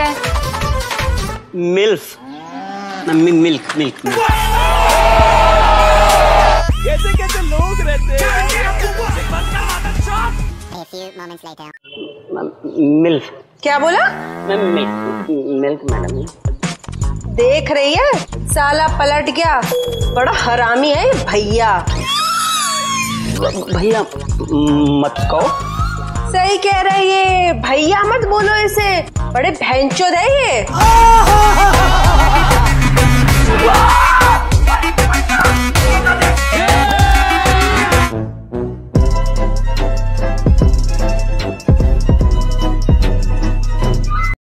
क्या है? Milf. Milk milk. कैसे कैसे लोग रहते हैं। मिल्फ। क्या बोला? Milk madam. देख रही है साला पलट गया, बड़ा हरामी है ये भैया। भैया मत कहो। सही कह रहे ये भैया मत बोलो इसे, बड़े भैंचोद है ये।